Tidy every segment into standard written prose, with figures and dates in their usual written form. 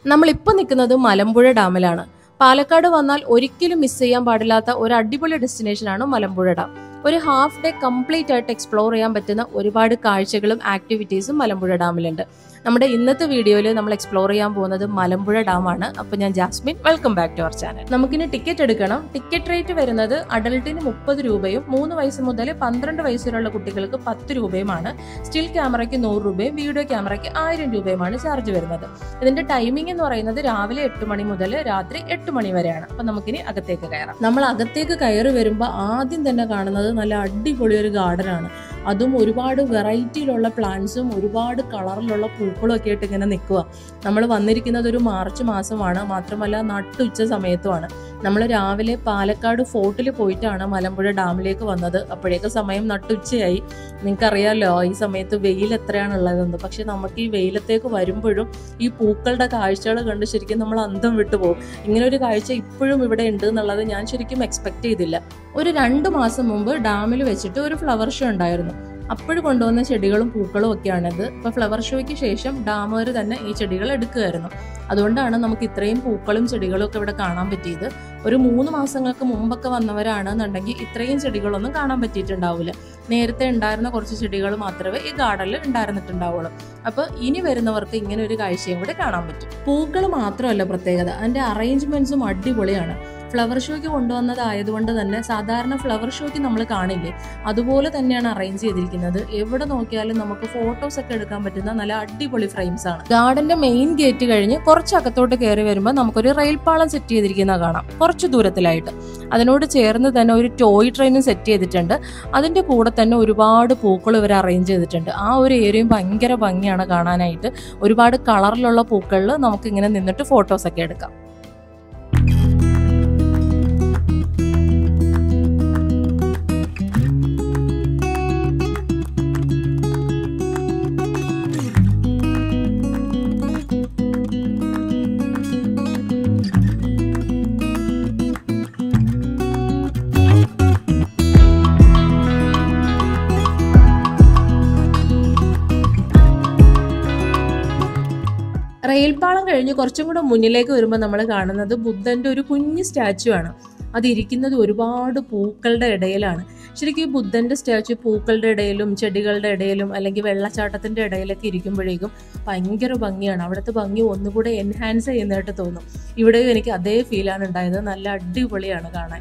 നമ്മളിപ്പോൾ നിൽക്കുന്നത് മലമ്പുഴ ഡാമിലാണ്. പാലക്കാട് വന്നാൽ ഒരിക്കലും മിസ് ചെയ്യാൻ പാടില്ലാത്ത ഒരു അടിപൊളി ഡെസ്റ്റിനേഷനാണ് മലമ്പുഴ ഡാം. ഒരു ഹാഫ് ഡേ കംപ്ലീറ്റ് ആയിട്ട് എക്സ്പ്ലോർ ചെയ്യാൻ പറ്റുന്ന ഒരുപാട് കാഴ്ചകളും ആക്ടിവിറ്റീസും മലമ്പുഴ ഡാമിലുണ്ട്. നമ്മുടെ ഇന്നത്തെ വീഡിയോയിൽ നമ്മൾ എക്സ്പ്ലോർ ചെയ്യാൻ പോകുന്നത് മലമ്പുഴ ഡാമാണ്. അപ്പോൾ ഞാൻ Jasmine, welcome back to our channel. നമുക്കിനി ടിക്കറ്റ് എടുക്കണം. ടിക്കറ്റ് റേറ്റ് വരുന്നത് അഡൽട്ടിന് 30 രൂപയും 3 വയസ്സ് മുതൽ 12 വയസ്സ് വരെയുള്ള കുട്ടികൾക്ക് 10 രൂപയുമാണ്. സ്റ്റിൽ ക്യാമറയ്ക്ക് 100 രൂപയും വീഡിയോ ക്യാമറയ്ക്ക് 1000 രൂപയുമാണ് ചാർജ് വരുന്നത്. ഇതിന്റെ ടൈമിംഗ് എന്ന് പറയുന്നത് രാവിലെ 8 മണി മുതൽ രാത്രി 8 മണി വരെയാണ്. അപ്പൊ നമുക്കിനി അകത്തേക്ക് കയറാം. നമ്മൾ അകത്തേക്ക് കയറി വരുമ്പോൾ ആദ്യം തന്നെ കാണുന്നത് നല്ല അടിപൊളി ഒരു ഗാർഡൻ ആണ്. അതും ഒരുപാട് വെറൈറ്റിയിലുള്ള പ്ലാന്റ്സും ഒരുപാട് കളറിലുള്ള പൂക്കളും ഒക്കെ ആയിട്ട് ഇങ്ങനെ നിൽക്കുക. നമ്മൾ വന്നിരിക്കുന്നത് ഒരു മാർച്ച് മാസമാണ്, മാത്രമല്ല നട്ടുച്ച സമയത്തുമാണ്. നമ്മൾ രാവിലെ പാലക്കാട് ഫോർട്ടിൽ പോയിട്ടാണ് മലമ്പുഴ ഡാമിലേക്ക് വന്നത്. അപ്പോഴേക്ക് സമയം നട്ടുച്ചയായി. നിങ്ങൾക്കറിയാമല്ലോ ഈ സമയത്ത് വെയിൽ എത്രയാണുള്ളതെന്ന്. പക്ഷെ നമുക്ക് ഈ വെയിലത്തേക്ക് വരുമ്പോഴും ഈ പൂക്കളുടെ കാഴ്ചകൾ കണ്ട് ശരിക്കും നമ്മൾ അന്തം വിട്ടു പോകും. ഇങ്ങനെ ഒരു കാഴ്ച ഇപ്പോഴും ഇവിടെ ഉണ്ട് എന്നുള്ളത് ഞാൻ ശരിക്കും എക്സ്പെക്ട് ചെയ്തില്ല. ഒരു 2 മാസം മുമ്പ് ഡാമിൽ വെച്ചിട്ട് ഒരു ഫ്ലവർ ഷോ ഉണ്ടായിരുന്നു. അപ്പോഴും കൊണ്ടുവന്ന ചെടികളും പൂക്കളും ഒക്കെയാണിത്. ഇപ്പോൾ ഫ്ലവർ ഷോയ്ക്ക് ശേഷം ഡാമുകാർ തന്നെ ഈ ചെടികൾ എടുക്കുകയായിരുന്നു. അതുകൊണ്ടാണ് നമുക്ക് ഇത്രയും പൂക്കളും ചെടികളും ഒക്കെ ഇവിടെ കാണാൻ പറ്റിയത്. ഒരു 3 മാസങ്ങൾക്ക് മുമ്പൊക്കെ വന്നവരാണെന്നുണ്ടെങ്കിൽ ഇത്രയും ചെടികളൊന്നും കാണാൻ പറ്റിയിട്ടുണ്ടാവില്ല. നേരത്തെ ഉണ്ടായിരുന്ന കുറച്ച് ചെടികൾ മാത്രമേ ഈ ഗാർഡനിൽ ഉണ്ടായിരുന്നിട്ടുണ്ടാവുള്ളൂ. അപ്പോൾ ഇനി വരുന്നവർക്ക് ഇങ്ങനെ ഒരു കാഴ്ചയും കൂടെ കാണാൻ പറ്റും. പൂക്കൾ മാത്രമല്ല പ്രത്യേകത, അതിൻ്റെ അറേഞ്ച്മെന്റ്സും അടിപൊളിയാണ്. ഫ്ലവർ ഷോയ്ക്ക് കൊണ്ടുവന്നതായതുകൊണ്ട് തന്നെ സാധാരണ ഫ്ലവർ ഷോയ്ക്ക് നമ്മൾ കാണില്ലേ, അതുപോലെ തന്നെയാണ് അറേഞ്ച് ചെയ്തിരിക്കുന്നത്. എവിടെ നോക്കിയാലും നമുക്ക് ഫോട്ടോസ് ഒക്കെ എടുക്കാൻ പറ്റുന്ന നല്ല അടിപൊളി ഫ്രെയിംസ് ആണ്. ഗാർഡന്റെ മെയിൻ ഗേറ്റ് കഴിഞ്ഞ് കുറച്ച് അകത്തോട്ട് കയറി വരുമ്പോൾ നമുക്കൊരു റെയിൽ പാളം സെറ്റ് ചെയ്തിരിക്കുന്ന കാണാം, കുറച്ച് ദൂരത്തിലായിട്ട്. അതിനോട് ചേർന്ന് തന്നെ ഒരു ടോയ് ട്രെയിനും സെറ്റ് ചെയ്തിട്ടുണ്ട്. അതിന്റെ കൂടെ തന്നെ ഒരുപാട് പൂക്കൾ ഇവർ അറേഞ്ച് ചെയ്തിട്ടുണ്ട്. ആ ഒരു ഏരിയയും ഭയങ്കര ഭംഗിയാണ് കാണാനായിട്ട്. ഒരുപാട് കളറിലുള്ള പൂക്കളിൽ നമുക്ക് ഇങ്ങനെ നിന്നിട്ട് ഫോട്ടോസ് ഒക്കെ എടുക്കാം. റെയിൽപാളം കഴിഞ്ഞ് കുറച്ചും കൂടെ മുന്നിലേക്ക് വരുമ്പോൾ നമ്മൾ കാണുന്നത് ബുദ്ധന്റെ ഒരു കുഞ്ഞു സ്റ്റാച്ചു ആണ്. അതിരിക്കുന്നത് ഒരുപാട് പൂക്കളുടെ ഇടയിലാണ്. ശരിക്കും ഈ ബുദ്ധന്റെ സ്റ്റാച്ചു പൂക്കളുടെ ഇടയിലും ചെടികളുടെ ഇടയിലും അല്ലെങ്കിൽ വെള്ളച്ചാട്ടത്തിന്റെ ഇടയിലൊക്കെ ഇരിക്കുമ്പോഴേക്കും ഭയങ്കര ഭംഗിയാണ്. അവിടുത്തെ ഭംഗി ഒന്നുകൂടെ എൻഹാൻസ് ചെയ്യുന്നതായിട്ട് തോന്നും. ഇവിടെയും എനിക്ക് അതേ ഫീലാണ് ഉണ്ടായത്. നല്ല അടിപൊളിയാണ് കാണാൻ.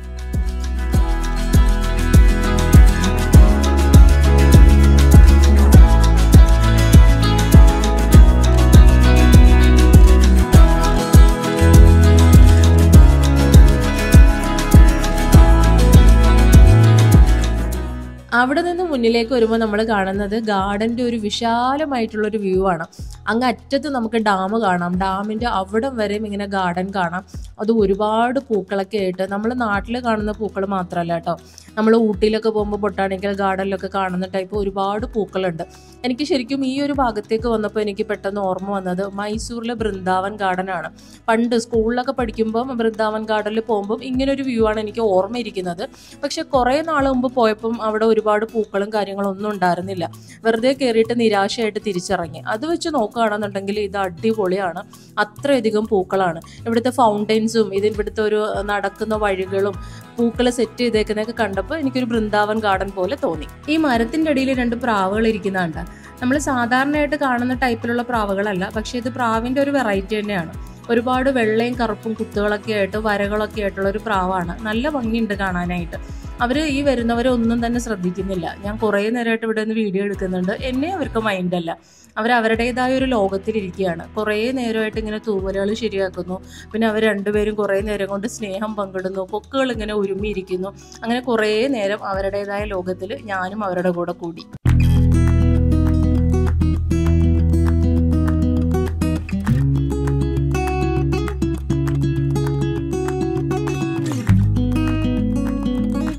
അവിടെ നിന്ന് മുന്നിലേക്ക് വരുമ്പോൾ നമ്മൾ കാണുന്നത് ഗാർഡൻ്റെ ഒരു വിശാലമായിട്ടുള്ളൊരു വ്യൂ ആണ്. അങ്ങ് അറ്റത്ത് നമുക്ക് ഡാം കാണാം. ഡാമിൻ്റെ അവിടം വരെയും ഇങ്ങനെ ഗാർഡൻ കാണാം. അത് ഒരുപാട് പൂക്കളൊക്കെ ആയിട്ട്, നമ്മൾ നാട്ടിൽ കാണുന്ന പൂക്കൾ മാത്രമല്ല കേട്ടോ, നമ്മൾ ഊട്ടിയിലൊക്കെ പോകുമ്പോൾ ബൊട്ടാണിക്കൽ ഗാർഡനിലൊക്കെ കാണുന്ന ടൈപ്പ് ഒരുപാട് പൂക്കളുണ്ട്. എനിക്ക് ശരിക്കും ഈ ഒരു ഭാഗത്തേക്ക് വന്നപ്പോൾ എനിക്ക് പെട്ടെന്ന് ഓർമ്മ വന്നത് മൈസൂരിലെ ബൃന്ദാവൻ ഗാർഡൻ ആണ്. പണ്ട് സ്കൂളിലൊക്കെ പഠിക്കുമ്പം ബൃന്ദാവൻ ഗാർഡനിൽ പോകുമ്പം ഇങ്ങനൊരു വ്യൂ ആണ് എനിക്ക് ഓർമ്മയിരിക്കുന്നത്. പക്ഷെ കുറേ നാൾ മുമ്പ് പോയപ്പം അവിടെ ഒരുപാട് പൂക്കളും കാര്യങ്ങളും ഒന്നും ഉണ്ടായിരുന്നില്ല. വെറുതെ കയറിയിട്ട് നിരാശയായിട്ട് തിരിച്ചിറങ്ങി. അത് വെച്ച് നോക്കുകയാണെന്നുണ്ടെങ്കിൽ ഇത് അടിപൊളിയാണ്. അത്രയധികം പൂക്കളാണ്. ഇവിടുത്തെ ഫൗണ്ടൈൻസും ഇവിടുത്തെ ഒരു നടക്കുന്ന വഴികളും പൂക്കൾ സെറ്റ് ചെയ്തേക്കുന്നതൊക്കെ കണ്ടപ്പോൾ എനിക്കൊരു ബൃന്ദാവൻ ഗാർഡൻ പോലെ തോന്നി. ഈ മരത്തിൻ്റെ അടിയിൽ 2 പ്രാവുകൾ ഇരിക്കുന്നുണ്ട്. നമ്മൾ സാധാരണയായിട്ട് കാണുന്ന ടൈപ്പിലുള്ള പ്രാവുകളല്ല, പക്ഷേ ഇത് പ്രാവിൻ്റെ ഒരു വെറൈറ്റി തന്നെയാണ്. ഒരുപാട് വെള്ളയും കറുപ്പും കുത്തുകളൊക്കെ ആയിട്ട് വരകളൊക്കെ ആയിട്ടുള്ള ഒരു പ്രാവാണ്. നല്ല ഭംഗിയുണ്ട് കാണാനായിട്ട്. അവർ ഈ വരുന്നവരൊന്നും തന്നെ ശ്രദ്ധിക്കുന്നില്ല. ഞാൻ കുറേ നേരമായിട്ട് ഇവിടെ നിന്ന് വീഡിയോ എടുക്കുന്നുണ്ട്. എന്നെ അവർക്ക് മൈൻഡല്ല. അവരവരുടേതായ ഒരു ലോകത്തിലിരിക്കുകയാണ്. കുറേ നേരമായിട്ട് ഇങ്ങനെ തൂവലുകൾ ശരിയാക്കുന്നു. പിന്നെ അവർ രണ്ടുപേരും കുറേ നേരം കൊണ്ട് സ്നേഹം പങ്കിടുന്നു. കൊക്കുകൾ ഇങ്ങനെ ഉരുമിയിരിക്കുന്നു. അങ്ങനെ കുറേ നേരം അവരുടേതായ ലോകത്തിൽ ഞാനും അവരുടെ കൂടെ കൂടി.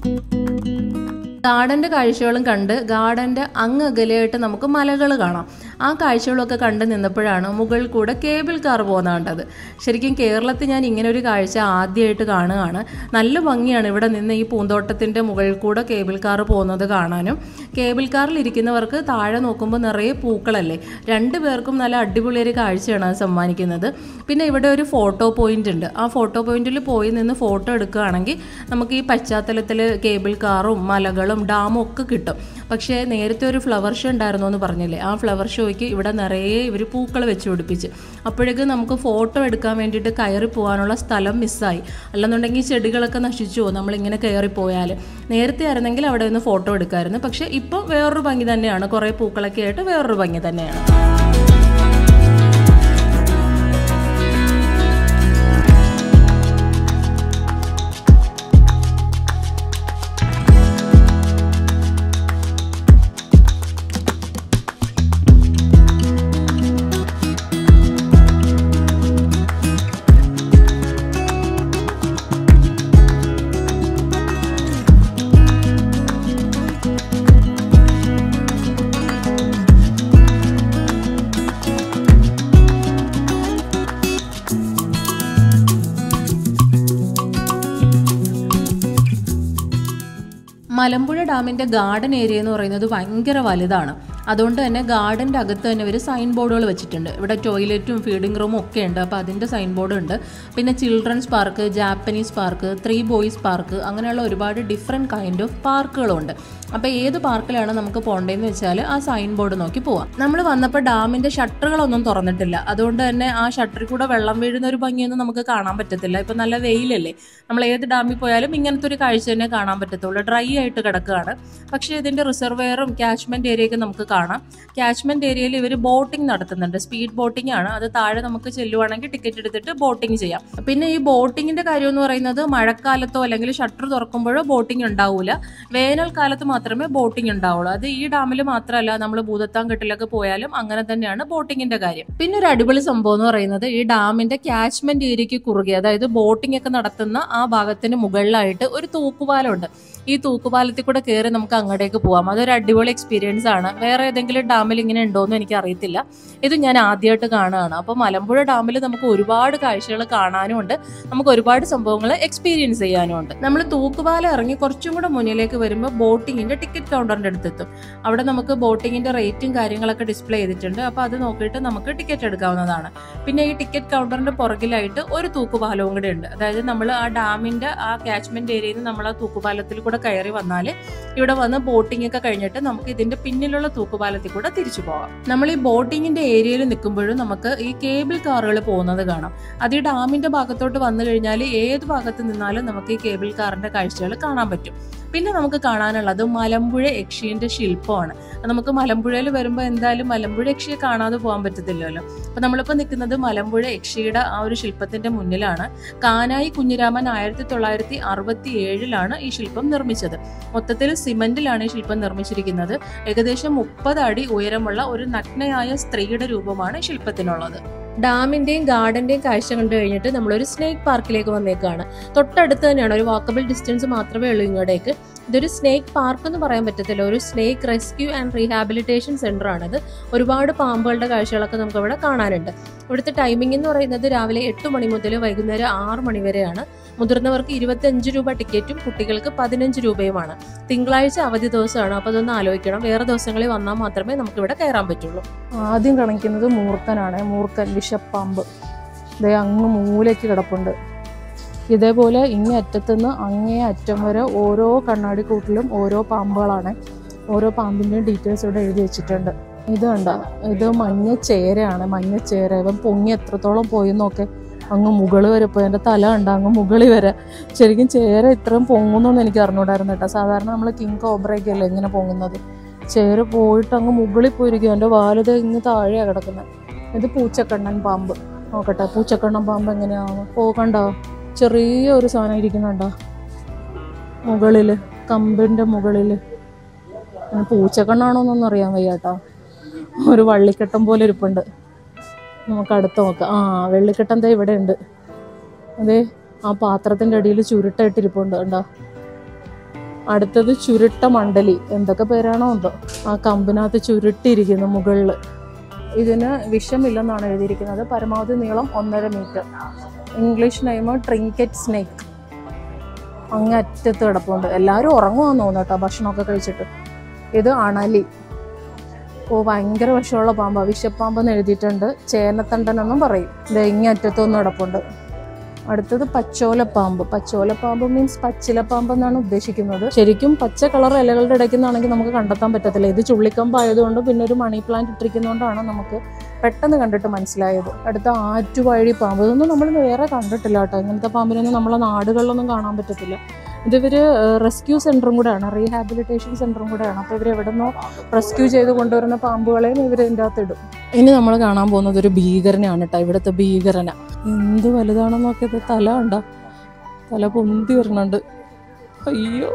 ഗാർഡൻ്റെ കാഴ്ചകളും കണ്ട് ഗാർഡൻ്റെ അങ്ങകലെയായിട്ട് നമുക്ക് മലകൾ കാണാം. ആ കാഴ്ചകളൊക്കെ കണ്ട് നിന്നപ്പോഴാണ് മുകളിൽ കൂടെ കേബിൾ കാർ പോകുന്നത് കണ്ടത്. ശരിക്കും കേരളത്തിൽ ഞാൻ ഇങ്ങനെ ഒരു കാഴ്ച ആദ്യമായിട്ട് കാണുകയാണ്. നല്ല ഭംഗിയാണ് ഇവിടെ നിന്ന് ഈ പൂന്തോട്ടത്തിൻ്റെ മുകളിൽ കൂടെ കേബിൾ കാർ പോകുന്നത് കാണാനും. കേബിൾ കാറിൽ ഇരിക്കുന്നവർക്ക് താഴെ നോക്കുമ്പോൾ നിറയെ പൂക്കളല്ലേ, രണ്ടു പേർക്കും നല്ല അടിപൊളിയൊരു കാഴ്ചയാണ് അത് സമ്മാനിക്കുന്നത്. പിന്നെ ഇവിടെ ഒരു ഫോട്ടോ പോയിന്റ് ഉണ്ട്. ആ ഫോട്ടോ പോയിന്റിൽ പോയി നിന്ന് ഫോട്ടോ എടുക്കുകയാണെങ്കിൽ നമുക്ക് ഈ പശ്ചാത്തലത്തിൽ കേബിൾ കാറും മലകളും ഡാമും ഒക്കെ കിട്ടും. പക്ഷേ നേരത്തെ ഒരു ഫ്ലവർ ഷോ ഉണ്ടായിരുന്നു എന്ന് പറഞ്ഞില്ലേ, ആ ഫ്ലവർ ഷോയ്ക്ക് ഇവിടെ നിറയെ ഇവർ പൂക്കൾ വെച്ച് പിടിപ്പിച്ച്. അപ്പോഴേക്കും നമുക്ക് ഫോട്ടോ എടുക്കാൻ വേണ്ടിയിട്ട് കയറി പോകാനുള്ള സ്ഥലം മിസ്സായി. അല്ലെന്നുണ്ടെങ്കിൽ ചെടികളൊക്കെ നശിച്ചു പോകും നമ്മളിങ്ങനെ കയറിപ്പോയാൽ. നേരത്തെ ആയിരുന്നെങ്കിൽ അവിടെ നിന്ന് ഫോട്ടോ എടുക്കാമായിരുന്നു. പക്ഷേ ഇപ്പോൾ വേറൊരു ഭംഗി തന്നെയാണ്, കുറേ പൂക്കളൊക്കെ ആയിട്ട് വേറൊരു ഭംഗി തന്നെയാണ്. മലമ്പുഴ ഡാമിൻ്റെ ഗാർഡൻ ഏരിയ എന്ന് പറയുന്നത് ഭയങ്കര വലുതാണ്. അതുകൊണ്ട് തന്നെ ഗാർഡൻ്റെ അകത്ത് തന്നെ ഒരു സൈൻ ബോർഡുകൾ വെച്ചിട്ടുണ്ട്. ഇവിടെ ടോയ്ലറ്റും ഫീഡിംഗ് റൂമും ഒക്കെ ഉണ്ട്. അപ്പോൾ അതിൻ്റെ സൈൻ ബോർഡ് ഉണ്ട്. പിന്നെ children's park, Japanese park, 3 boys park, അങ്ങനെയുള്ള ഒരുപാട് ഡിഫറെൻറ്റ് കൈൻഡ് ഓഫ് പാർക്കുകളുണ്ട്. അപ്പോൾ ഏത് പാർക്കിലാണ് നമുക്ക് പോകേണ്ടതെന്ന് വെച്ചാൽ ആ സൈൻ ബോർഡ് നോക്കി പോവാം. നമ്മൾ വന്നപ്പോൾ ഡാമിൻ്റെ ഷട്ടറുകളൊന്നും തുറന്നിട്ടില്ല. അതുകൊണ്ട് തന്നെ ആ ഷട്ടറിൽ കൂടെ വെള്ളം വീഴുന്ന ഒരു ഭംഗിയൊന്നും നമുക്ക് കാണാൻ പറ്റത്തില്ല. ഇപ്പോൾ നല്ല വെയിലല്ലേ, നമ്മൾ ഏത് ഡാമിൽ പോയാലും ഇങ്ങനത്തെ ഒരു കാഴ്ച തന്നെ കാണാൻ പറ്റത്തുള്ളൂ. ഡ്രൈ ആയിട്ട് കിടക്കുകയാണ്. പക്ഷേ ഇതിൻ്റെ റിസർവെയറും ക്യാച്ച്മെൻറ്റ് ഏരിയയൊക്കെ നമുക്ക് കാണാം. ക്യാച്ച്മെൻറ്റ് ഏരിയയിൽ ഇവർ ബോട്ടിംഗ് നടത്തുന്നുണ്ട്. സ്പീഡ് ബോട്ടിംഗ് ആണ്. അത് താഴെ നമുക്ക് ചെല്ലുവാണെങ്കിൽ ടിക്കറ്റ് എടുത്തിട്ട് ബോട്ടിംഗ് ചെയ്യാം. പിന്നെ ഈ ബോട്ടിങ്ങിൻ്റെ കാര്യം എന്ന് പറയുന്നത് മഴക്കാലത്തോ അല്ലെങ്കിൽ ഷട്ടർ തുറക്കുമ്പോഴോ ബോട്ടിംഗ് ഉണ്ടാവില്ല. വേനൽക്കാലത്ത് മാത്രമേ ബോട്ടിംഗ് ഉണ്ടാവുള്ളൂ. അത് ഈ ഡാമിൽ മാത്രമല്ല, നമ്മൾ ഭൂതത്താൻകെട്ടിലൊക്കെ പോയാലും അങ്ങനെ തന്നെയാണ് ബോട്ടിങ്ങിന്റെ കാര്യം. പിന്നെ ഒരു അടിപൊളി സംഭവം എന്ന് പറയുന്നത് ഈ ഡാമിന്റെ ക്യാച്ച്മെന്റ് ഏരിയയ്ക്ക് കുറുകെ, അതായത് ബോട്ടിംഗ് ഒക്കെ നടത്തുന്ന ആ ഭാഗത്തിന് മുകളിലായിട്ട് ഒരു തൂക്കുപാലമുണ്ട്. ഈ തൂക്കുപാലത്തിൽ കൂടെ കയറി നമുക്ക് അങ്ങോട്ടേക്ക് പോവാം. അതൊരു അടിപൊളി എക്സ്പീരിയൻസ് ആണ്. വേറെ ഏതെങ്കിലും ഡാമിൽ ഇങ്ങനെ ഉണ്ടോയെന്ന് എനിക്ക് അറിയത്തില്ല. ഇത് ഞാൻ ആദ്യമായിട്ട് കാണുകയാണ്. അപ്പോൾ മലമ്പുഴ ഡാമിൽ നമുക്ക് ഒരുപാട് കാഴ്ചകൾ കാണാനും ഉണ്ട്, നമുക്ക് ഒരുപാട് സംഭവങ്ങൾ എക്സ്പീരിയൻസ് ചെയ്യാനും ഉണ്ട്. നമ്മൾ തൂക്കുപാലം ഇറങ്ങി കുറച്ചും കൂടെ മുന്നിലേക്ക് വരുമ്പോൾ ബോട്ടിങ്ങിന്റെ ടിക്കറ്റ് കൗണ്ടറിന്റെ അടുത്തെത്തും. അവിടെ നമുക്ക് ബോട്ടിങ്ങിന്റെ റേറ്റും കാര്യങ്ങളൊക്കെ ഡിസ്പ്ലേ ചെയ്തിട്ടുണ്ട്. അപ്പോൾ അത് നോക്കിയിട്ട് നമുക്ക് ടിക്കറ്റ് എടുക്കാവുന്നതാണ്. പിന്നെ ഈ ടിക്കറ്റ് കൗണ്ടറിന്റെ പുറകിലായിട്ട് ഒരു തൂക്കുപാലവും കൂടെ ഉണ്ട്. അതായത് നമ്മൾ ആ ഡാമിന്റെ ആ ക്യാച്ച്മെന്റ് ഏരിയയിൽ നിന്ന് നമ്മൾ ആ തൂക്കുപാലത്തിൽ കൂടെ കയറി വന്നാൽ ഇവിടെ വന്ന് ബോട്ടിംഗ് ഒക്കെ കഴിഞ്ഞിട്ട് നമുക്ക് ഇതിന്റെ പിന്നിലുള്ള തൂക്കുപാലത്തിൽ കൂടെ തിരിച്ചു പോകാം. നമ്മൾ ഈ ബോട്ടിങ്ങിന്റെ ഏരിയയിൽ നിൽക്കുമ്പോഴും നമുക്ക് ഈ കേബിൾ കാറുകൾ പോകുന്നത് കാണാം. അത് ഈ ഡാമിന്റെ ഭാഗത്തോട്ട് വന്നു കഴിഞ്ഞാൽ ഏത് ഭാഗത്ത് നിന്നാലും നമുക്ക് ഈ കേബിൾ കാറിന്റെ കാഴ്ചകൾ കാണാൻ പറ്റും. പിന്നെ നമുക്ക് കാണാനുള്ളത് മലമ്പുഴ യക്ഷിയുടെ ശില്പമാണ്. നമുക്ക് മലമ്പുഴയിൽ വരുമ്പോൾ എന്തായാലും മലമ്പുഴ യക്ഷിയെ കാണാതെ പോകാൻ പറ്റത്തില്ലല്ലോ. അപ്പോൾ നമ്മളിപ്പോൾ നിൽക്കുന്നത് മലമ്പുഴ യക്ഷിയുടെ ആ ഒരു ശില്പത്തിന്റെ മുന്നിലാണ്. കാനായി കുഞ്ഞിരാമൻ 1967 ഈ ശില്പം നിർമ്മിച്ചത്. മൊത്തത്തിൽ സിമന്റിലാണ് ഈ ശില്പം നിർമ്മിച്ചിരിക്കുന്നത്. ഏകദേശം 30 അടി ഉയരമുള്ള ഒരു നഗ്നയായ സ്ത്രീയുടെ രൂപമാണ് ശില്പത്തിനുള്ളത്. ഡാമിന്റെയും ഗാർഡന്റെയും കാഴ്ച കണ്ടു കഴിഞ്ഞിട്ട് നമ്മളൊരു സ്നേക്ക് പാർക്കിലേക്ക് വന്നേക്കാണ്. തൊട്ടടുത്ത് തന്നെയാണ്, ഒരു വാക്കബിൾ ഡിസ്റ്റൻസ് മാത്രമേ ഉള്ളൂ ഇങ്ങോട്ടേക്ക്. ഇതൊരു സ്നേക്ക് പാർക്ക് എന്ന് പറയാൻ പറ്റത്തില്ല, ഒരു snake rescue and rehabilitation centre ആണിത്. ഒരുപാട് പാമ്പുകളുടെ കാഴ്ചകളൊക്കെ നമുക്ക് ഇവിടെ കാണാനുണ്ട്. ഇവിടുത്തെ ടൈമിംഗ് എന്ന് പറയുന്നത് രാവിലെ 8 മണി മുതൽ വൈകുന്നേരം 6 മണി വരെയാണ്. മുതിർന്നവർക്ക് 25 രൂപ ടിക്കറ്റും കുട്ടികൾക്ക് 15 രൂപയുമാണ്. തിങ്കളാഴ്ച അവധി ദിവസമാണ്. അപ്പോൾ അതൊന്ന് ആലോചിക്കണം, വേറെ ദിവസങ്ങളിൽ വന്നാൽ മാത്രമേ നമുക്ക് ഇവിടെ കയറാൻ പറ്റുള്ളൂ. ആദ്യം കാണിക്കുന്നത് മൂർഖനാണ്. മൂർഖൻ വിഷപ്പാമ്പ് ഇതേ അങ്ങ് മൂലയ്ക്ക് കിടപ്പുണ്ട്. ഇതേപോലെ ഇങ്ങേ അറ്റത്തുനിന്ന് അങ്ങേ അറ്റം വരെ ഓരോ കണ്ണാടിക്കൂട്ടിലും ഓരോ പാമ്പുകളാണ്. ഓരോ പാമ്പിൻ്റെയും ഡീറ്റെയിൽസ് ഇവിടെ എഴുതി വെച്ചിട്ടുണ്ട്. ഇത് കണ്ട, ഇത് മഞ്ഞ ചേരയാണ്. മഞ്ഞ ചേര ഇവൻ പൊങ്ങി എത്രത്തോളം പോയെന്നൊക്കെ അങ്ങ് മുകളിൽ വരെ പോയി. എൻ്റെ തല കണ്ട അങ്ങ് മുകളിൽ വരെ. ശരിക്കും ചേര ഇത്രയും പൊങ്ങുന്നൊന്നും എനിക്ക് അറിഞ്ഞൂടായിരുന്നു കേട്ടോ. സാധാരണ നമ്മൾ കിങ് കോബ്രയൊക്കെ അല്ലേ ഇങ്ങനെ പൊങ്ങുന്നത്. ചേര പോയിട്ട് അങ്ങ് മുകളിൽ പോയിരിക്കും. എൻ്റെ വാലത് ഇങ്ങ് താഴെയാണ് കിടക്കുന്നത്. ഇത് പൂച്ചക്കണ്ണൻ പാമ്പ്. നോക്കട്ടെ പൂച്ചക്കണ്ണൻ പാമ്പ് എങ്ങനെയാണ് പോകണ്ടോ. ചെറിയ ഒരു സാധനം ഇരിക്കുന്നുണ്ടോ മുകളിൽ, കമ്പിൻ്റെ മുകളിൽ. പൂച്ചക്കണ്ണാണോന്നൊന്നും അറിയാൻ വയ്യ കേട്ടോ. ഒരു വള്ളിക്കെട്ടം പോലെ ഇരിപ്പുണ്ട്. നമുക്ക് അടുത്ത് നോക്കാം. വെള്ളിക്കെട്ടം ദേ ഇവിടെ ഉണ്ട്. അതെ, ആ പാത്രത്തിൻ്റെ അടിയിൽ ചുരുട്ടായിട്ടിരിപ്പുണ്ട് കണ്ടോ. അടുത്തത് ചുരുട്ട മണ്ഡലി, എന്തൊക്കെ പേരാണോ എന്തോ. ആ കമ്പിനകത്ത് ചുരുട്ടിയിരിക്കുന്നു മുകളിൽ. ഇതിന് വിഷമില്ലെന്നാണ് എഴുതിയിരിക്കുന്നത്. പരമാവധി നീളം 1.5 metre. English name trinket snake. അങ്ങ് അറ്റത്ത് കിടപ്പുണ്ട്. എല്ലാവരും ഉറങ്ങുവാന്ന് തോന്നുന്നു കേട്ടോ ഭക്ഷണമൊക്കെ കഴിച്ചിട്ട്. ഇത് അണലി. ഭയങ്കര വിഷമുള്ള പാമ്പാണ്. വിഷപ്പാമ്പെന്ന് എഴുതിയിട്ടുണ്ട്. ചേനത്തണ്ടനെന്നും പറയും. ഇത് ഇങ്ങേ അറ്റത്തൊന്നും കിടപ്പുണ്ട്. അടുത്തത് പച്ചോലപ്പാമ്പ്. പച്ചോലപ്പാമ്പ് മീൻസ് പച്ചിലപ്പാമ്പ് എന്നാണ് ഉദ്ദേശിക്കുന്നത്. ശരിക്കും പച്ച കളർ ഇലകളുടെ ഇടയ്ക്ക് നിന്നാണെങ്കിൽ നമുക്ക് കണ്ടെത്താൻ പറ്റത്തില്ല. ഇത് ചുള്ളിക്കമ്പായതുകൊണ്ട് പിന്നെ ഒരു മണി പ്ലാന്റ് ഇട്ടിരിക്കുന്നതുകൊണ്ടാണ് നമുക്ക് പെട്ടെന്ന് കണ്ടിട്ട് മനസ്സിലായത്. അടുത്ത ആറ്റുവഴി പാമ്പ്. ഇതൊന്നും നമ്മൾ വേറെ കണ്ടിട്ടില്ല കേട്ടോ. ഇങ്ങനത്തെ പാമ്പിനൊന്നും നമ്മളെ നാടുകളിലൊന്നും കാണാൻ പറ്റത്തില്ല. ഇതിവർ റെസ്ക്യൂ സെൻ്ററും കൂടെയാണ്, റീഹാബിലിറ്റേഷൻ സെൻ്ററും കൂടെയാണ്. അപ്പോൾ ഇവർ എവിടെ നിന്നോ റെസ്ക്യൂ ചെയ്ത് കൊണ്ടുവരുന്ന പാമ്പുകളെയും ഇവർ ഇതിൻ്റെ അകത്ത് ഇടും. ഇനി നമ്മൾ കാണാൻ പോകുന്നത് ഒരു ഭീകരനാണ് കേട്ടോ. ഇവിടുത്തെ ഭീകരന എന്ത് വലുതാണെന്ന് നോക്കിയത്. തല കണ്ടോ, തല പൊന്തി വരണുണ്ട്. അയ്യോ,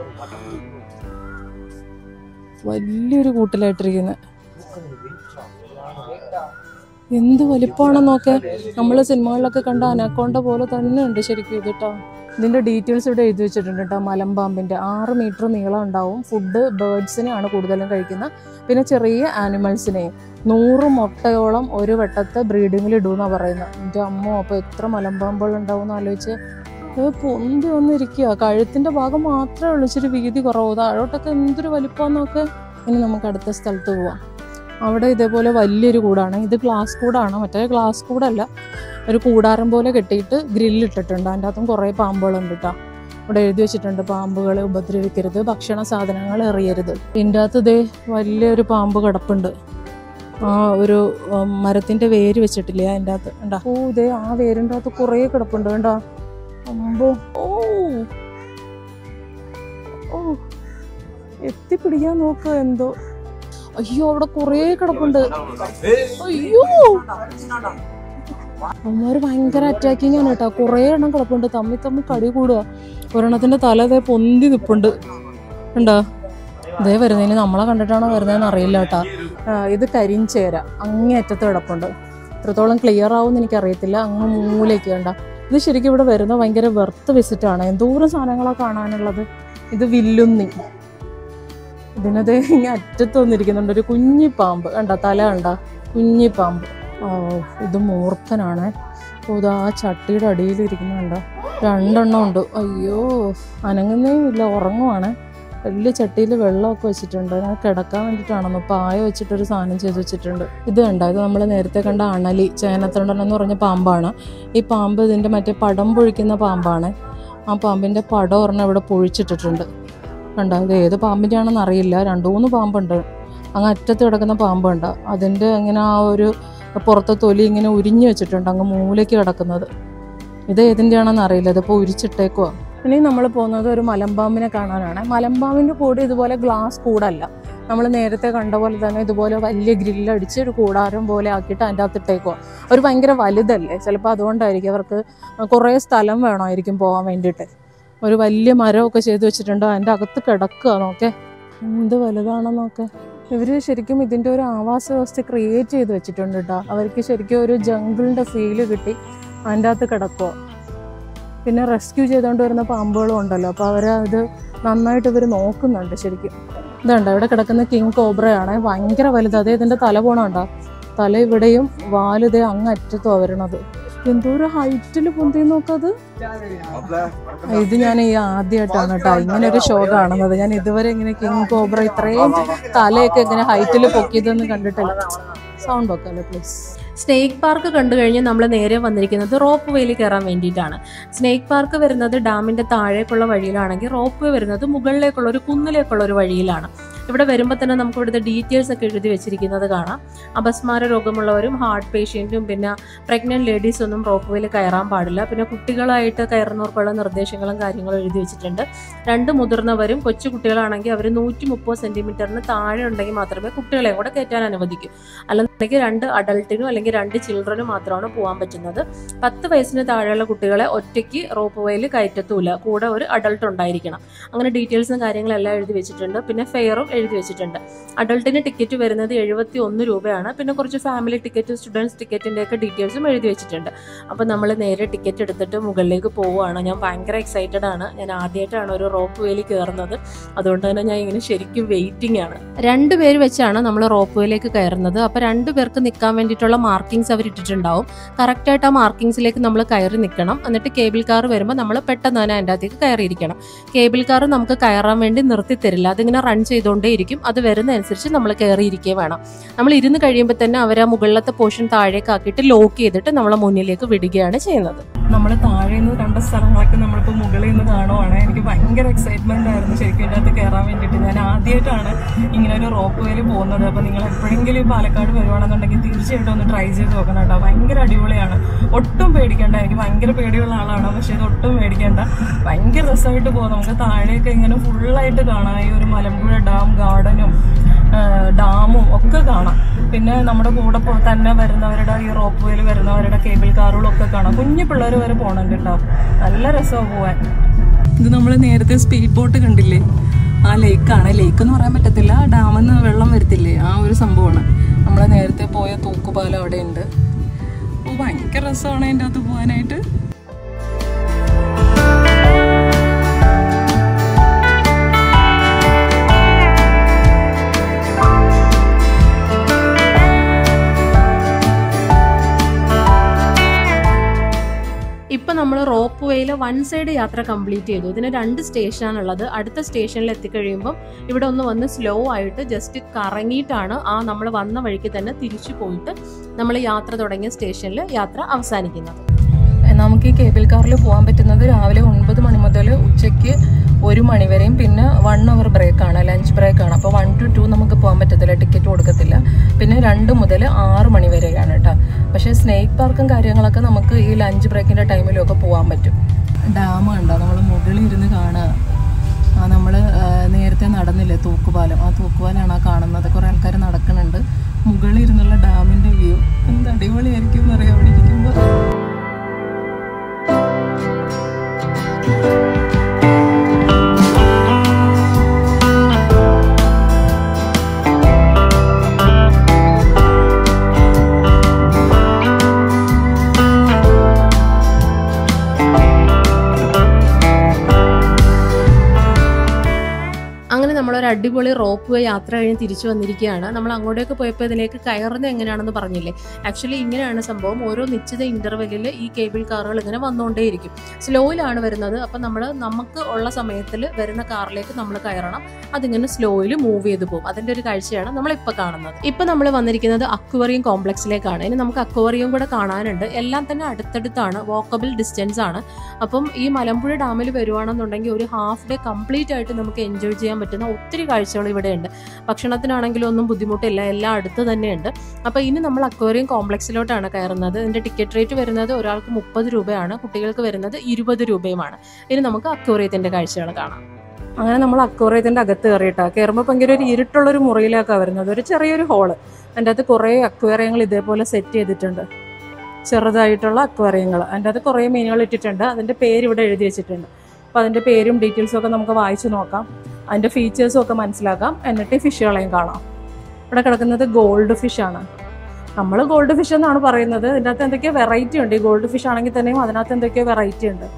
വലിയൊരു കൂട്ടിലായിട്ടിരിക്കുന്നത്. എന്ത് വലിപ്പമാണെന്ന് നോക്കാൻ. നമ്മൾ സിനിമകളിലൊക്കെ കണ്ട അനക്കോണ്ട പോലെ തന്നെ ഉണ്ട് ശരിക്കും ഇത് കേട്ടോ. ഇതിൻ്റെ ഡീറ്റെയിൽസ് ഇവിടെ എഴുതി വെച്ചിട്ടുണ്ട് കേട്ടോ. മലമ്പാമ്പിൻ്റെ 6 മീറ്റർ നീളം ഉണ്ടാവും. ഫുഡ് ബേർഡ്സിനെയാണ് കൂടുതലും കഴിക്കുന്നത്, പിന്നെ ചെറിയ ആനിമൽസിനെയും. 100 മുട്ടയോളം ഒരു വട്ടത്തെ ബ്രീഡിങ്ങിൽ ഇടുമെന്നാണ് പറയുന്നത്. എൻ്റെ അമ്മോ, അപ്പോൾ എത്ര മലമ്പാമ്പുകൾ ഉണ്ടാവും എന്ന് ആലോചിച്ച്. പൊന്തി വന്നിരിക്കുക. കഴുത്തിൻ്റെ ഭാഗം മാത്രമേ ഉള്ളൂ ഇച്ചിരി വീതി കുറവ്. താഴോട്ടൊക്കെ എന്തൊരു വലിപ്പമാണെന്ന് നോക്ക്. ഇനി നമുക്ക് അടുത്ത സ്ഥലത്ത് പോവാം. അവിടെ ഇതേപോലെ വലിയൊരു കൂടാണ്. ഇത് ഗ്ലാസ് കൂടാണ്, മറ്റേ ഗ്ലാസ് കൂടല്ല. ഒരു കൂടാരം പോലെ കെട്ടിയിട്ട് ഗ്രില്ലിട്ടിട്ടുണ്ട്. അതിൻ്റെ അകത്തും കുറേ പാമ്പുകളുണ്ട് കേട്ടോ. ഇവിടെ എഴുതി വെച്ചിട്ടുണ്ട് പാമ്പുകളെ ഉപദ്രവിക്കരുത്, ഭക്ഷണ സാധനങ്ങൾ എറിയരുത്. ഇതിൻ്റെ അകത്ത് ഇതേ വലിയൊരു പാമ്പ് കിടപ്പുണ്ട്. ഒരു മരത്തിൻ്റെ വേര് വെച്ചിട്ടില്ലേ അതിൻ്റെ അകത്ത് ഉണ്ടാ. ഇതേ ആ വേരിൻ്റെ അകത്ത് കുറേ കിടപ്പുണ്ട് കണ്ടോ. അമ്പോ, എത്തിപ്പിടിക്കാൻ നോക്കുക എന്തോ. അയ്യോ, അവിടെ കുറേ കിടപ്പുണ്ട്. അയ്യോ, അവന്മാർ ഭയങ്കര അറ്റാക്കിങ് ആണ് കേട്ടോ. കുറേ എണ്ണം കിടപ്പുണ്ട്. തമ്മിൽ കടി കൂടുക. ഒരെണ്ണത്തിൻ്റെ തല ഇതേ പൊന്തി നിൽപ്പുണ്ട് ഉണ്ടോ. ഇതേ വരുന്നതിന് നമ്മളെ കണ്ടിട്ടാണോ വരുന്നതെന്ന് അറിയില്ല കേട്ടോ. ഇത് കരിഞ്ചേര അങ്ങേ അറ്റത്ത് കിടപ്പുണ്ട്. എത്രത്തോളം ക്ലിയർ ആവുമെന്ന് എനിക്കറിയത്തില്ല. അങ്ങ് മൂലയ്ക്ക് കണ്ട. ഇത് ശരിക്കും ഇവിടെ വരുന്ന ഭയങ്കര വെർത്ത് വിസിറ്റാണ്. എന്തോരം സാധനങ്ങളാണ് കാണാനുള്ളത്. ഇത് വില്ലുന്നി. ഇതിനത് ഇങ്ങനെ അറ്റത്ത് വന്നിരിക്കുന്നുണ്ട് ഒരു കുഞ്ഞിപ്പാമ്പ് കണ്ട. തല കണ്ട, കുഞ്ഞിപ്പാമ്പ്. ഇത് മൂർഖനാണ്. ഇത് ആ ചട്ടിയുടെ അടിയിലിരിക്കുന്നുണ്ട്. 2 എണ്ണം ഉണ്ട്. അയ്യോ, അനങ്ങുന്നേയും ഇല്ല, ഉറങ്ങുവാണ്. വലിയ ചട്ടിയിൽ വെള്ളമൊക്കെ വെച്ചിട്ടുണ്ട്. അതിനകത്ത് കിടക്കാൻ വേണ്ടിയിട്ടാണെന്ന് പായ വെച്ചിട്ടൊരു സാധനം ചെയ്ത് വെച്ചിട്ടുണ്ട്. ഇത് കണ്ട, ഇത് നമ്മൾ നേരത്തെ കണ്ട അണലി, ചേനത്തണ്ടൻ എന്ന് പറഞ്ഞ പാമ്പാണ്. ഈ പാമ്പ് ഇതിൻ്റെ മറ്റേ പടം പൊഴിക്കുന്ന പാമ്പാണ്. ആ പാമ്പിൻ്റെ പടം ഒരെണ്ണം ഇവിടെ പൊഴിച്ചിട്ടിട്ടുണ്ട് കണ്ടോ. ഇത് ഏത് പാമ്പിൻ്റെ ആണെന്ന് അറിയില്ല. 2-3 പാമ്പുണ്ട്. അങ്ങ് അറ്റത്ത് കിടക്കുന്ന പാമ്പുണ്ട്. അതിൻ്റെ ഇങ്ങനെ ആ ഒരു പുറത്തെ തൊലി ഇങ്ങനെ ഉരിഞ്ഞു വെച്ചിട്ടുണ്ട്, അങ്ങ് മൂലയ്ക്ക് കിടക്കുന്നത്. ഇത് ഏതിൻ്റെ ആണെന്ന് അറിയില്ല. ഇതിപ്പോൾ ഉരിച്ചിട്ടേക്കുവാ. ഇനി നമ്മൾ പോകുന്നത് ഒരു മലമ്പാമ്പിനെ കാണാനാണ്. മലമ്പാമ്പിൻ്റെ കൂട് ഇതുപോലെ ഗ്ലാസ് കൂടല്ല. നമ്മൾ നേരത്തെ കണ്ട പോലെ തന്നെ ഇതുപോലെ വലിയ ഗ്രില്ലടിച്ച് ഒരു കൂടാരം പോലെ ആക്കിയിട്ട് അതിൻ്റെ അകത്തിട്ടേക്കുവാ. അവർ ഭയങ്കര വലുതല്ലേ, ചിലപ്പോൾ അതുകൊണ്ടായിരിക്കും. അവർക്ക് കുറേ സ്ഥലം വേണമായിരിക്കും പോകാൻ വേണ്ടിയിട്ട്. ഒരു വലിയ മരമൊക്കെ ചെയ്ത് വെച്ചിട്ടുണ്ട്. അതിൻ്റെ അകത്ത് കിടക്കുക. നോക്കേ എന്ത് വലുതാണെന്നൊക്കെ. ഇവർ ശരിക്കും ഇതിൻ്റെ ഒരു ആവാസ വ്യവസ്ഥ ക്രിയേറ്റ് ചെയ്ത് വെച്ചിട്ടുണ്ട് കേട്ടോ. അവർക്ക് ശരിക്കും ഒരു ജംഗിളിൻ്റെ ഫീല് കിട്ടി അതിൻ്റെ അകത്ത് കിടക്കുക. പിന്നെ റെസ്ക്യൂ ചെയ്തുകൊണ്ട് വരുന്ന പാമ്പുകളും ഉണ്ടല്ലോ, അപ്പോൾ അവരത് നന്നായിട്ട് ഇവർ നോക്കുന്നുണ്ട് ശരിക്കും. ഇതുണ്ട് ഇവിടെ കിടക്കുന്ന കിങ് കോബ്രയാണ്. ഭയങ്കര വലുത്. അതേ ഇതിൻ്റെ തല പോണുണ്ടോ. തല ഇവിടെയും വാലിതേ അങ്ങ് അറ്റത്തുമാണ് വരണത്. എന്തോ ഒരു ഹൈറ്റിൽ പൊന്തി നോക്കത്. ഇത് ഞാൻ ഈ ആദ്യമായിട്ടാണ് കേട്ടോ ഇങ്ങനെ ഒരു ഷോ കാണുന്നത്. ഞാൻ ഇതുവരെ ഇങ്ങനെ കിങ് കോബ്ര ഇത്രയും തലയൊക്കെ ഇങ്ങനെ ഹൈറ്റിൽ പൊക്കിയതെന്ന് കണ്ടിട്ടില്ല. സൗണ്ട് വെക്കാമല്ലോ പ്ലീസ്. സ്നേക്ക് പാർക്ക് കണ്ടു കഴിഞ്ഞ് നമ്മൾ നേരെ വന്നിരിക്കുന്നത് റോപ്പ് വേയിൽ കയറാൻ വേണ്ടിയിട്ടാണ്. സ്നേക്ക് പാർക്ക് വരുന്നത് ഡാമിൻ്റെ താഴേക്കുള്ള വഴിയിലാണെങ്കിൽ റോപ്പ് വേ വരുന്നത് മുകളിലേക്കുള്ള ഒരു കുന്നിലേക്കുള്ള ഒരു വഴിയിലാണ്. ഇവിടെ വരുമ്പോൾ തന്നെ നമുക്ക് ഇവിടുത്തെ ഡീറ്റെയിൽസ് ഒക്കെ എഴുതി വെച്ചിരിക്കുന്നത് കാണാം. അപസ്മാര രോഗമുള്ളവരും ഹാർട്ട് പേഷ്യൻറ്റും പിന്നെ പ്രഗ്നൻറ്റ് ലേഡീസൊന്നും റോപ്പ് വേയിൽ കയറാൻ പാടില്ല. പിന്നെ കുട്ടികളായിട്ട് കയറുന്നവർക്കുള്ള നിർദ്ദേശങ്ങളും കാര്യങ്ങളും എഴുതി വെച്ചിട്ടുണ്ട്. 2 മുതിർന്നവരും കൊച്ചു കുട്ടികളാണെങ്കിൽ അവർ 130 സെൻറ്റിമീറ്ററിന് താഴെ ഉണ്ടെങ്കിൽ മാത്രമേ കുട്ടികളെയും കൂടെ കയറ്റാൻ അനുവദിക്കൂ. അല്ലെന്നുണ്ടെങ്കിൽ 2 അഡൾട്ടിനും അല്ലെങ്കിൽ 2 ചിൽഡ്രനും മാത്രമാണ് പോകാൻ പറ്റുന്നത്. 10 വയസ്സിന് താഴെയുള്ള കുട്ടികളെ ഒറ്റയ്ക്ക് റോപ്പ് വേയിൽ കയറ്റത്തൂല, കൂടെ ഒരു അഡൾട്ട് ഉണ്ടായിരിക്കണം. അങ്ങനെ ഡീറ്റെയിൽസും കാര്യങ്ങളെല്ലാം എഴുതി വെച്ചിട്ടുണ്ട്. പിന്നെ ഫെയറും എഴുതി വെച്ചിട്ടുണ്ട്. അഡൾട്ടിന് ടിക്കറ്റ് വരുന്നത് 71 രൂപയാണ്. പിന്നെ കുറച്ച് ഫാമിലി ടിക്കറ്റ്, സ്റ്റുഡൻസ് ടിക്കറ്റിൻ്റെയൊക്കെ ഡീറ്റെയിൽസും എഴുതി വെച്ചിട്ടുണ്ട്. അപ്പോൾ നമ്മൾ നേരെ ടിക്കറ്റ് എടുത്തിട്ട് മുകളിലേക്ക് പോവുകയാണ്. ഞാൻ ഭയങ്കര എക്സൈറ്റഡ് ആണ്. ഞാൻ ആദ്യമായിട്ടാണ് ഒരു റോപ്പ് വേയിൽ കയറുന്നത്. അതുകൊണ്ട് തന്നെ ഞാൻ ഇങ്ങനെ ശരിക്കും വെയിറ്റിംഗ് ആണ്. 2 പേര് വെച്ചാണ് നമ്മൾ റോപ്പ് വേയിലേക്ക് കയറുന്നത്. അപ്പോൾ 2 പേർക്ക് നിൽക്കാൻ വേണ്ടിയിട്ടുള്ള മാർക്കിങ്സ് അവർ ഇട്ടിട്ടുണ്ടാവും. കറക്റ്റായിട്ട് ആ മാർക്കിങ്സിലേക്ക് നമ്മൾ കയറി നിൽക്കണം. എന്നിട്ട് കേബിൾ കാർ വരുമ്പോൾ നമ്മൾ പെട്ടെന്ന് തന്നെ അതിൻ്റെ അകത്തേക്ക് കയറിയിരിക്കണം. കേബിൾ കാർ നമുക്ക് കയറാൻ വേണ്ടി നിർത്തി തരില്ല. അതിങ്ങനെ റൺ ചെയ്തുകൊണ്ടേയിരിക്കും. അത് വരുന്നതനുസരിച്ച് നമ്മൾ കയറിയിരിക്കുകയും വേണം. നമ്മൾ ഇരുന്ന് കഴിയുമ്പോൾ തന്നെ അവർ ആ മുകളിലത്തെ പോർഷൻ താഴേക്ക് ആക്കിയിട്ട് ലോക്ക് ചെയ്തിട്ട് നമ്മളെ മുന്നിലേക്ക് വിടുകയാണ് ചെയ്യുന്നത്. നമ്മൾ താഴെ നിന്ന് കണ്ട സ്ഥലങ്ങളൊക്കെ നമ്മളിപ്പോൾ മുകളിൽ നിന്ന് കാണുവാണ്. എനിക്ക് ഭയങ്കര എക്സൈറ്റ്മെന്റ് ആയിരുന്നു ശരിക്കും ഇതിൻ്റെ അകത്ത് കയറാൻ വേണ്ടിയിട്ട്. ഞാൻ ആദ്യമായിട്ടാണ് ഇങ്ങനെ ഒരു റോപ്പ് വേയിൽ പോകുന്നത്. അപ്പോൾ നിങ്ങൾ എപ്പോഴെങ്കിലും പാലക്കാട് വരുവാണെന്നുണ്ടെങ്കിൽ തീർച്ചയായിട്ടും ഒന്ന് ട്രൈ ചെയ്ത് നോക്കണം കേട്ടോ. ഭയങ്കര അടിപൊളിയാണ്. ഒട്ടും പേടിക്കേണ്ട. എനിക്ക് ഭയങ്കര പേടിയുള്ള ആളാണ്, പക്ഷെ ഇത് ഒട്ടും പേടിക്കേണ്ട. ഭയങ്കര രസമായിട്ട് പോകും. നമുക്ക് താഴെയൊക്കെ ഇങ്ങനെ ഫുള്ളായിട്ട് കാണാം. ഈ ഒരു മലമ്പുഴ ഡാം ഗാർഡനും ഡാമും ഒക്കെ കാണാം. പിന്നെ നമ്മുടെ കൂടെ തന്നെ വരുന്നവരുടെ ഈ റോപ്പ് വേയിൽ വരുന്നവരുടെ കേബിൾ കാറുകളും ഒക്കെ കാണാം. കുഞ്ഞു പിള്ളേർ വരെ പോകണം കേട്ടോ. നല്ല രസമാണ് പോവാൻ. ഇത് നമ്മൾ നേരത്തെ സ്പീഡ് ബോട്ട് കണ്ടില്ലേ, ആ ലേക്കാണ്. ലേക്ക് എന്ന് പറയാൻ പറ്റത്തില്ല, ഡാമിൽ നിന്ന് വെള്ളം വരത്തില്ലേ, ആ ഒരു സംഭവമാണ്. നമ്മൾ നേരത്തെ പോയ തൂക്കുപാലം അവിടെ ഉണ്ട്. അപ്പോൾ ഭയങ്കര രസമാണ് അതിൻ്റെ അകത്ത് പോകാനായിട്ട്. ഇപ്പം നമ്മൾ റോപ്പ് വേയിൽ 1 സൈഡ് യാത്ര കംപ്ലീറ്റ് ചെയ്തു. ഇതിന് 2 സ്റ്റേഷനാണുള്ളത്. അടുത്ത സ്റ്റേഷനിൽ എത്തിക്കഴിയുമ്പം ഇവിടെ ഒന്ന് വന്ന് സ്ലോ ആയിട്ട് ജസ്റ്റ് കറങ്ങിയിട്ടാണ് നമ്മൾ വന്ന വഴിക്ക് തന്നെ തിരിച്ചു പോയിട്ട് നമ്മൾ യാത്ര തുടങ്ങിയ സ്റ്റേഷനിൽ യാത്ര അവസാനിക്കുന്നത്. നമുക്ക് ഈ കേബിൾ കാറിൽ പോകാൻ പറ്റുന്നത് രാവിലെ 9 മണി മുതൽ ഉച്ചയ്ക്ക് 1 മണി വരെയും പിന്നെ 1 അവർ ബ്രേക്കാണ്, ലഞ്ച് ബ്രേക്കാണ്. അപ്പോൾ 1 to 2 നമുക്ക് പോകാൻ പറ്റത്തില്ല, ടിക്കറ്റ് കൊടുക്കത്തില്ല. പിന്നെ 2 മുതൽ 6 മണി വരെയാണ് കേട്ടോ. പക്ഷേ സ്നേക്ക് പാർക്കും കാര്യങ്ങളൊക്കെ നമുക്ക് ഈ ലഞ്ച് ബ്രേക്കിൻ്റെ ടൈമിലും ഒക്കെ പോകാൻ പറ്റും. ഡാം ഉണ്ടോ നമ്മൾ മുകളിൽ ഇരുന്ന് കാണുക. നമ്മൾ നേരത്തെ നടന്നില്ലേ തൂക്കുപാലം, ആ തൂക്കുപാലമാണ് ആ കാണുന്നത്. കുറേ ആൾക്കാർ നടക്കുന്നുണ്ട്. മുകളിൽ ഇരുന്നുള്ള ഡാമിൻ്റെ വ്യൂ എന്ത് അടിപൊളിയായിരിക്കും എന്നറിയാം അവിടെ ഇരിക്കുമ്പോൾ. അങ്ങനെ നമ്മളൊരു അടിപൊളി റോപ്പ് വേ യാത്ര കഴിഞ്ഞ് തിരിച്ചു വന്നിരിക്കുകയാണ്. നമ്മൾ അങ്ങോട്ടേക്ക് പോയപ്പോൾ ഇതിലേക്ക് കയറുന്നത് എങ്ങനെയാണെന്ന് പറഞ്ഞില്ലേ. ആക്ച്വലി ഇങ്ങനെയാണ് സംഭവം. ഓരോ നിശ്ചിത ഇൻ്റർവെല്ലിൽ ഈ കേബിൾ കാറുകൾ ഇങ്ങനെ വന്നുകൊണ്ടേയിരിക്കും. സ്ലോയിലാണ് വരുന്നത്. അപ്പം നമുക്ക് ഉള്ള സമയത്തിൽ വരുന്ന കാറിലേക്ക് നമ്മൾ കയറണം. അതിങ്ങനെ സ്ലോയിൽ മൂവ് ചെയ്ത് പോകും. അതിൻ്റെ ഒരു കാഴ്ചയാണ് നമ്മളിപ്പോൾ കാണുന്നത്. ഇപ്പം നമ്മൾ വന്നിരിക്കുന്നത് അക്വേറിയം കോംപ്ലക്സിലേക്കാണ്. ഇനി നമുക്ക് അക്വേറിയം കൂടെ കാണാനുണ്ട്. എല്ലാം തന്നെ അടുത്തടുത്താണ്, വാക്കബിൾ ഡിസ്റ്റൻസ് ആണ്. അപ്പം ഈ മലമ്പുഴ ഡാമിൽ വരുവാണെന്നുണ്ടെങ്കിൽ ഒരു ഹാഫ് ഡേ കംപ്ലീറ്റ് ആയിട്ട് നമുക്ക് എൻജോയ് ചെയ്യാൻ പറ്റുന്ന ഒത്തിരി കാഴ്ചകൾ ഇവിടെ ഉണ്ട്. ഭക്ഷണത്തിനാണെങ്കിലും ഒന്നും ബുദ്ധിമുട്ടില്ല, എല്ലാം അടുത്ത് തന്നെയുണ്ട്. അപ്പോൾ ഇനി നമ്മൾ അക്വേറിയം കോംപ്ലക്സിലോട്ടാണ് കയറുന്നത്. ഇതിൻ്റെ ടിക്കറ്റ് റേറ്റ് വരുന്നത് ഒരാൾക്ക് 30 രൂപയാണ്, കുട്ടികൾക്ക് വരുന്നത് 20 രൂപയുമാണ്. ഇനി നമുക്ക് അക്വേറിയത്തിൻ്റെ കാഴ്ചകൾ കാണാം. അങ്ങനെ നമ്മൾ അക്വേറിയത്തിൻ്റെ അകത്ത് കയറിയിട്ടാണ്. കയറുമ്പോൾ ഭയങ്കര ഒരു ഇരുട്ടുള്ളൊരു മുറിയിലേക്കാണ് വരുന്നത്. ഒരു ചെറിയൊരു ഹോള്. അതിൻ്റെ അകത്ത് കുറേ അക്വേറിയങ്ങൾ ഇതേപോലെ സെറ്റ് ചെയ്തിട്ടുണ്ട്. ചെറുതായിട്ടുള്ള അക്വേറിയങ്ങൾ. അതിൻ്റെ അകത്ത് കുറേ മീനുകൾ ഇട്ടിട്ടുണ്ട്. അതിൻ്റെ പേര് ഇവിടെ എഴുതി വെച്ചിട്ടുണ്ട്. അപ്പോൾ അതിൻ്റെ പേരും ഡീറ്റെയിൽസും ഒക്കെ നമുക്ക് വായിച്ച് നോക്കാം. അതിൻ്റെ ഫീച്ചേഴ്സും ഒക്കെ മനസ്സിലാക്കാം. എന്നിട്ട് ഫിഷുകളെയും കാണാം. ഇവിടെ കിടക്കുന്നത് ഗോൾഡ് ഫിഷാണ്. നമ്മൾ ഗോൾഡ് ഫിഷ് എന്നാണ് പറയുന്നത്. ഇതിൻ്റെ അകത്ത് എന്തൊക്കെയോ വെറൈറ്റി ഉണ്ട്. ഈ ഗോൾഡ് ഫിഷ് ആണെങ്കിൽ തന്നെയും അതിനകത്ത് എന്തൊക്കെയോ വെറൈറ്റി ഉണ്ട്.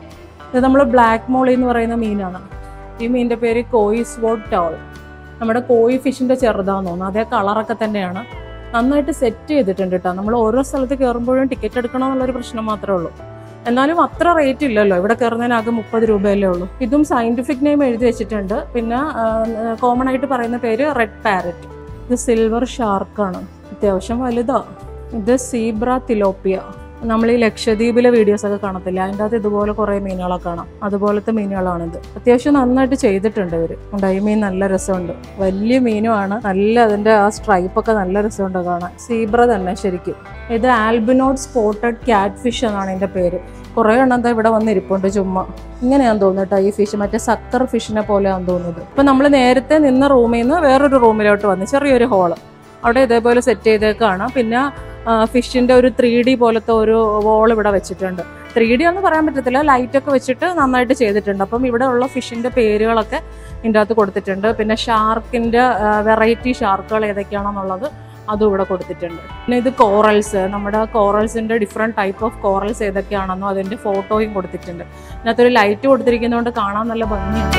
ഇത് നമ്മൾ ബ്ലാക്ക് മോളി എന്ന് പറയുന്ന മീനാണ്. ഈ മീനിൻ്റെ പേര് കോയി സ്വോട്ട് ടോൾ. നമ്മുടെ കോയി ഫിഷിൻ്റെ ചെറുതാണെന്ന് തോന്നുന്നു. അതേ കളറൊക്കെ തന്നെയാണ്. നന്നായിട്ട് സെറ്റ് ചെയ്തിട്ടുണ്ട് കേട്ടോ. നമ്മൾ ഓരോ സ്ഥലത്ത് കയറുമ്പോഴും ടിക്കറ്റ് എടുക്കണം എന്നുള്ളൊരു പ്രശ്നം മാത്രമേ ഉള്ളൂ. എന്നാലും അത്ര റേറ്റ് ഇല്ലല്ലോ. ഇവിടെ കയറുന്നതിനാകെ 30 രൂപയല്ലേ ഉള്ളൂ. ഇതും സയന്റിഫിക് നെയിം എഴുതി വെച്ചിട്ടുണ്ട്. പിന്നെ കോമൺ ആയിട്ട് പറയുന്ന പേര് റെഡ് പാരറ്റ്. ഇത് സിൽവർ ഷാർക്കാണ്, അത്യാവശ്യം വലുതാ. ഇത് സീബ്ര തിലോപ്പിയ. നമ്മൾ ഈ ലക്ഷദ്വീപിലെ വീഡിയോസൊക്കെ കാണത്തില്ല, അതിൻ്റെ അകത്ത് ഇതുപോലെ കുറേ മീനുകളൊക്കെ കാണാം. അതുപോലത്തെ മീനുകളാണിത്. അത്യാവശ്യം നന്നായിട്ട് ചെയ്തിട്ടുണ്ട് ഇവർ. ഈ മീൻ നല്ല രസമുണ്ട്. വലിയ മീനുമാണ്. നല്ല അതിൻ്റെ ആ സ്ട്രൈപ്പൊക്കെ നല്ല രസമുണ്ട് കാണാൻ. സീബ്ര തന്നെ ശരിക്കും. ഇത് ആൽബിനോട്ട് സ്പോട്ടഡ് ക്യാറ്റ് ഫിഷ് എന്നാണ് ഇതിൻ്റെ പേര്. കുറേ എണ്ണം ഇവിടെ വന്നിരിപ്പുണ്ട് ചുമ്മാ. ഇങ്ങനെയാന്ന് തോന്നുന്നു കേട്ടോ ഈ ഫിഷ്. മറ്റേ സക്കർ ഫിഷിനെ പോലെയാണെന്ന് തോന്നുന്നത്. ഇപ്പം നമ്മൾ നേരത്തെ നിന്ന റൂമിൽ നിന്ന് വേറൊരു റൂമിലോട്ട് വന്ന് ചെറിയൊരു ഹോള്. അവിടെ ഇതേപോലെ സെറ്റ് ചെയ്തേക്കാണ്. പിന്നെ ഫിഷിൻ്റെ ഒരു 3D പോലത്തെ ഒരു വോൾ ഇവിടെ വെച്ചിട്ടുണ്ട്. 3D ഒന്നും പറയാൻ പറ്റത്തില്ല, ലൈറ്റൊക്കെ വെച്ചിട്ട് നന്നായിട്ട് ചെയ്തിട്ടുണ്ട്. അപ്പം ഇവിടെ ഉള്ള ഫിഷിൻ്റെ പേരുകളൊക്കെ ഇതിൻ്റെ അകത്ത് കൊടുത്തിട്ടുണ്ട്. പിന്നെ ഷാർക്കിൻ്റെ വെറൈറ്റി ഷാർക്കുകൾ ഏതൊക്കെയാണെന്നുള്ളത് അതും ഇവിടെ കൊടുത്തിട്ടുണ്ട്. പിന്നെ ഇത് കോറൽസ്, നമ്മുടെ കോറൽസിൻ്റെ ഡിഫറെൻറ്റ് ടൈപ്പ് ഓഫ് കോറൽസ് ഏതൊക്കെയാണെന്നോ അതിൻ്റെ ഫോട്ടോയും കൊടുത്തിട്ടുണ്ട്. ഇതിനകത്തൊരു ലൈറ്റ് കൊടുത്തിരിക്കുന്നതുകൊണ്ട് കാണാൻ നല്ല ഭംഗിയുണ്ട്.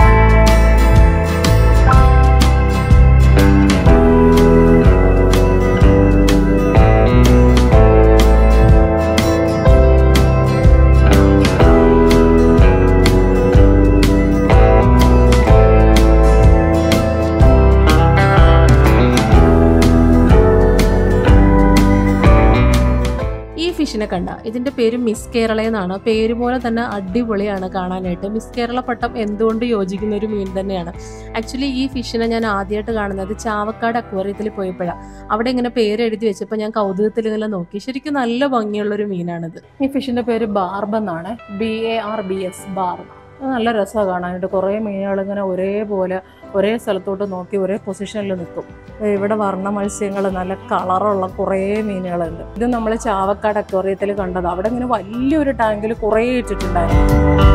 ഫിഷിനെ കണ്ട, ഇതിന്റെ പേര് മിസ് കേരള എന്നാണ്. പേര് പോലെ തന്നെ അടിപൊളിയാണ് കാണാനായിട്ട്. മിസ് കേരള പട്ടം എന്തുകൊണ്ട് യോജിക്കുന്ന ഒരു മീൻ തന്നെയാണ്. ആക്ച്വലി ഈ ഫിഷിനെ ഞാൻ ആദ്യമായിട്ട് കാണുന്നത് ചാവക്കാട് അക്വേറിയത്തിൽ പോയപ്പോഴാണ്. അവിടെ ഇങ്ങനെ പേര് എഴുതി വെച്ചപ്പോൾ ഞാൻ കൗതുകത്തിൽ ഇങ്ങനെ നോക്കി. ശരിക്കും നല്ല ഭംഗിയുള്ളൊരു മീനാണിത്. ഈ ഫിഷിന്റെ പേര് ബാർബ് എന്നാണ്, BARBS, ബാർബ്. നല്ല രസമാണ് കാണാനായിട്ട്. കുറേ മീനുകൾ ഇങ്ങനെ ഒരേപോലെ ഒരേ സ്ഥലത്തോട്ട് നോക്കി ഒരേ പൊസിഷനിൽ നിൽക്കും. ഇവിടെ വർണ്ണ മത്സ്യങ്ങൾ, നല്ല കളറുള്ള കുറേ മീനുകളുണ്ട്. ഇത് നമ്മൾ ചാവക്കാട് അക്വേറിയത്തിൽ കണ്ടത്. അവിടെ ഇങ്ങനെ വലിയൊരു ടാങ്കിൽ കുറേ ഇട്ടിട്ടുണ്ടായിരുന്നു.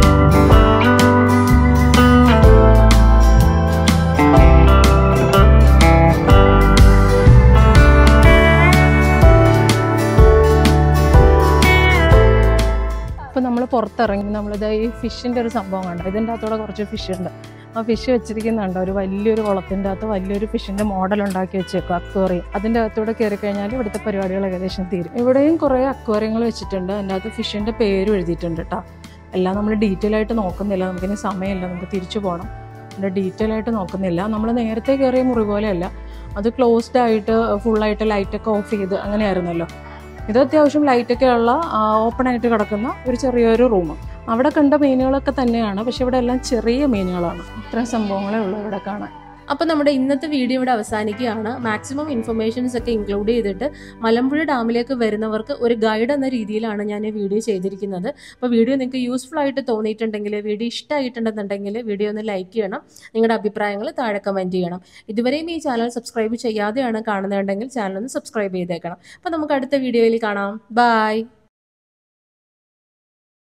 അപ്പോൾ നമ്മൾ പുറത്തിറങ്ങി നമ്മളിത് ഈ ഫിഷിൻ്റെ ഒരു സംഭവം കണ്ടു. ഇതിൻ്റെ അകത്തൂടെ കുറച്ച് ഫിഷ് ഉണ്ട്. ആ ഫിഷ് വെച്ചിരിക്കുന്നുണ്ട് ഒരു വലിയൊരു കുളത്തിൻ്റെ അകത്ത് വലിയൊരു ഫിഷിൻ്റെ മോഡൽ ഉണ്ടാക്കി വെച്ചേക്കും, അക്വേറിയം. അതിൻ്റെ അകത്തൂടെ കയറി കഴിഞ്ഞാൽ ഇവിടുത്തെ പരിപാടികൾ ഏകദേശം തീരും. ഇവിടെയും കുറേ അക്വേറിയങ്ങൾ വെച്ചിട്ടുണ്ട്. അതിൻ്റെ അകത്ത് ഫിഷിൻ്റെ പേരും എഴുതിയിട്ടുണ്ട് കേട്ടോ. എല്ലാം നമ്മൾ ഡീറ്റെയിൽ ആയിട്ട് നോക്കുന്നില്ല, നമുക്കിനി സമയമില്ല, നമുക്ക് തിരിച്ചു പോകണം. അതിൻ്റെ ഡീറ്റെയിൽ ആയിട്ട് നോക്കുന്നില്ല. നമ്മൾ നേരത്തെ കയറിയ മുറി പോലെയല്ല, അത് ക്ലോസ്ഡ് ആയിട്ട് ഫുള്ളായിട്ട് ലൈറ്റൊക്കെ ഓഫ് ചെയ്ത് അങ്ങനെയായിരുന്നല്ലോ. ഇത് അത്യാവശ്യം ലൈറ്റൊക്കെ ഉള്ള ഓപ്പൺ ആയിട്ട് കിടക്കുന്ന ഒരു ചെറിയൊരു റൂം. അവിടെ കണ്ട മീനുകളൊക്കെ തന്നെയാണ്, പക്ഷെ ഇവിടെ എല്ലാം ചെറിയ മീനുകളാണ്. ഇത്രയും സംഭവങ്ങളേ ഉള്ളൂ ഇവിടെ കാണാൻ. അപ്പോൾ നമ്മുടെ ഇന്നത്തെ വീഡിയോ ഇവിടെ അവസാനിക്കുകയാണ്. മാക്സിമം ഇൻഫർമേഷൻസ് ഒക്കെ ഇൻക്ലൂഡ് ചെയ്തിട്ട് മലമ്പുഴ ഡാമിലേക്ക് വരുന്നവർക്ക് ഒരു ഗൈഡ് എന്ന രീതിയിലാണ് ഞാൻ ഈ വീഡിയോ ചെയ്തിരിക്കുന്നത്. അപ്പോൾ വീഡിയോ നിങ്ങൾക്ക് യൂസ്ഫുൾ ആയിട്ട് തോന്നിയിട്ടുണ്ടെങ്കിൽ, വീഡിയോ ഇഷ്ടമായിട്ടുണ്ടെന്നുണ്ടെങ്കിൽ വീഡിയോ ഒന്ന് ലൈക്ക് ചെയ്യണം. നിങ്ങളുടെ അഭിപ്രായങ്ങൾ താഴെ കമൻറ്റ് ചെയ്യണം. ഇതുവരെയും ഈ ചാനൽ സബ്സ്ക്രൈബ് ചെയ്യാതെയാണ് കാണുന്നുണ്ടെങ്കിൽ ചാനൽ ഒന്ന് സബ്സ്ക്രൈബ് ചെയ്തേക്കണം. അപ്പോൾ നമുക്ക് അടുത്ത വീഡിയോയിൽ കാണാം. ബൈ.